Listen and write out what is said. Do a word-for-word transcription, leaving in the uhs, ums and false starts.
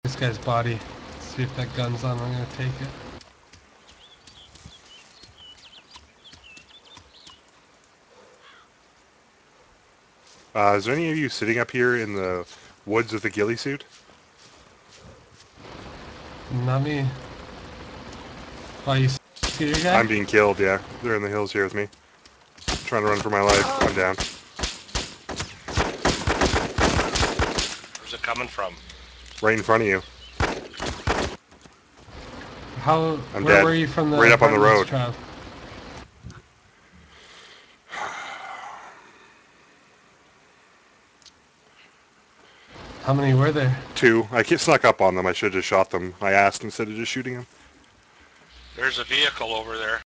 This guy's body. See if that gun's on. I'm gonna take it. Uh, is there any of you sitting up here in the woods with the ghillie suit? Not me. Oh, you see your guy? I'm being killed, yeah. They're in the hills here with me. Trying to run for my life. I'm down. Where's it coming from? Right in front of you. How? I'm where dead. were you from the Right up on the apartments, road. Trav? How many were there? Two. I snuck up on them. I should have just shot them. I asked instead of just shooting them. There's a vehicle over there.